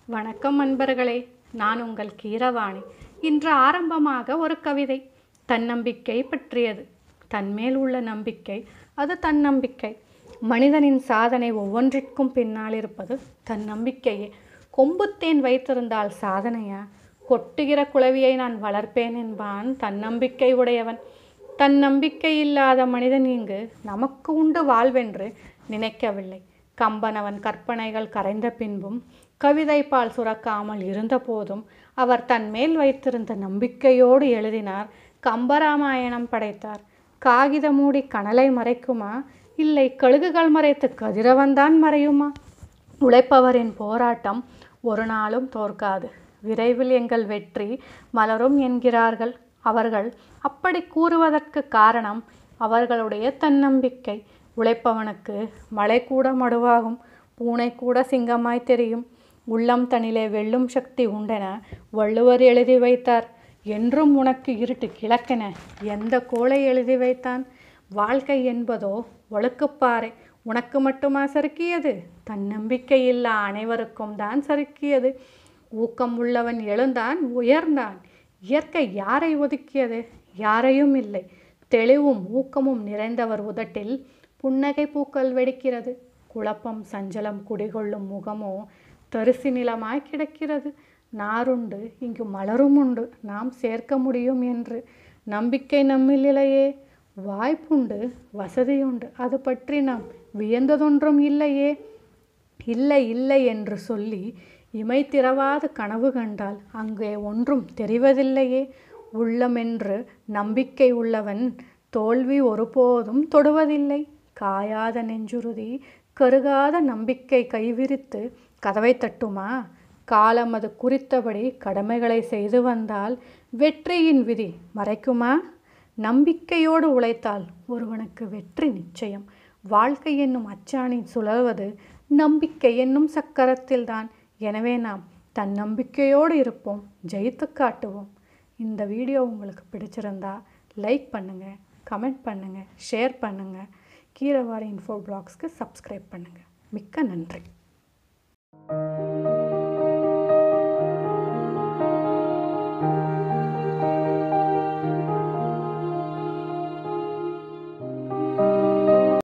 வணக்கம் நண்பர்களே, நான் உங்கள் கீரவாணி. இன்று ஆரம்பமாக ஒரு கவிதை தன்னம்பிக்கை பற்றியது. தன்மேல் உள்ள நம்பிக்கை, அது தன்னம்பிக்கை. மனிதனின் சாதனை ஒவ்வொன்றிற்கும் பின்னால் இருப்பது தன்னம்பிக்கையே. கொம்புத்தேன் வைத்திருந்தால் சாதனையா? கொட்டுகிற குளவியை நான் வளர்ப்பேன் என்பான் தன்னம்பிக்கை உடையவன். தன்னம்பிக்கை இல்லாத மனிதன் இங்கு நமக்கு உண்டு வாழ்வென்று நினைக்கவில்லை. கம்பனவன் கற்பனைகள் கரைந்த பின்பும் கவிதை பால் சுரக்காமல் இருந்த போதும் அவர் தன்மேல் வைத்திருந்த நம்பிக்கையோடு எழுதினார். கம்பராமாயணம் படைத்தார். காகித மூடி கனலை மறைக்குமா? இல்லை, கழுகுகள் மறைத்து கதிரவன்தான் மறையுமா? உழைப்பவரின் போராட்டம் ஒரு நாளும் தோற்காது. விரைவில் எங்கள் வெற்றி மலரும் என்கிறார்கள். அவர்கள் அப்படி கூறுவதற்கு காரணம் அவர்களுடைய தன்னம்பிக்கை. உழைப்பவனுக்கு மலை கூட மடுவாகும், பூனை கூட சிங்கமாய் தெரியும். உள்ளம் தனிலே வெல்லும் சக்தி உண்டென வள்ளுவர் எழுதி வைத்தார். என்றும் உனக்கு இருட்டு கிழக்கென எந்த கோளை எழுதி வைத்தான்? வாழ்க்கை என்பதோ ஒழுக்குப்பாறை. உனக்கு மட்டுமா சறுக்கியது? தன்னம்பிக்கை இல்லா அனைவருக்கும் தான் சறுக்கியது. ஊக்கம் உள்ளவன் எழுந்தான், உயர்ந்தான். இயற்கை யாரை ஒதுக்கியது? யாரையும் இல்லை. தெளிவும் ஊக்கமும் நிறைந்தவர் உதட்டில் புன்னகை பூக்கள் வெடிக்கிறது. குழப்பம் சஞ்சலம் குடிகொள்ளும் முகமோ தரிசி நிலமாய் கிடக்கிறது. நாருண்டு இங்கு மலரும் உண்டு, நாம் சேர்க்க முடியும் என்று. நம்பிக்கை நம்மில் இல்லையே. வாய்ப்புண்டு, வசதியுண்டு, அது பற்றி நாம் வியந்ததொன்றும் இல்லையே. இல்லை இல்லை என்று சொல்லி இமை திறவாத கனவு கண்டால் அங்கே ஒன்றும் தெரிவதில்லையே. உள்ளமென்று நம்பிக்கை உள்ளவன் தோல்வி ஒருபோதும் தொடுவதில்லை. காயாத நெஞ்சுறுதி, கருகாத நம்பிக்கை கைவிரித்து கதவை தட்டுமா? காலம் அது குறித்தபடி கடமைகளை செய்து வந்தால் வெற்றியின் விதி மறைக்குமா? நம்பிக்கையோடு உழைத்தால் ஒருவனுக்கு வெற்றி நிச்சயம். வாழ்க்கை என்னும் அச்சாணி சுழல்வது நம்பிக்கை என்னும் சக்கரத்தில்தான். எனவே நாம் தன்னம்பிக்கையோடு இருப்போம், ஜெயித்து காட்டுவோம். இந்த வீடியோ உங்களுக்கு பிடிச்சிருந்தா லைக் பண்ணுங்கள், கமெண்ட் பண்ணுங்கள், ஷேர் பண்ணுங்கள். கீரவாணி இன்ஃபோ பிளாக்ஸ்க்கு சப்ஸ்கிரைப் பண்ணுங்கள். மிக்க நன்றி.